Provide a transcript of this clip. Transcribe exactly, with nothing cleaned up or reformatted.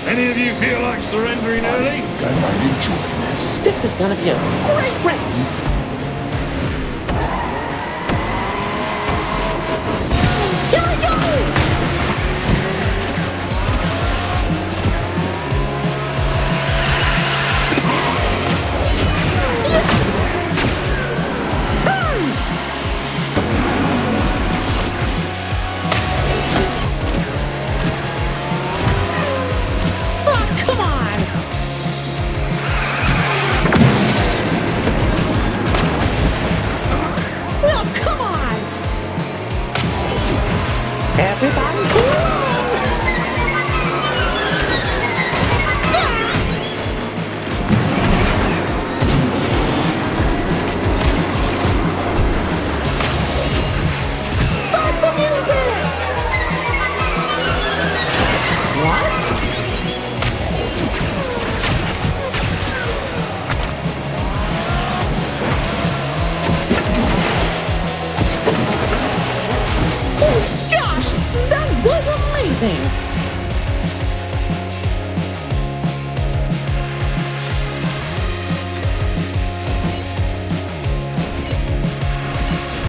Any of you feel like surrendering I early? think I might enjoy this. This is gonna be a great race. Here we go! Oh, come on! Oh, come on! Everybody cool! Start the music! What? Oh gosh, that was amazing!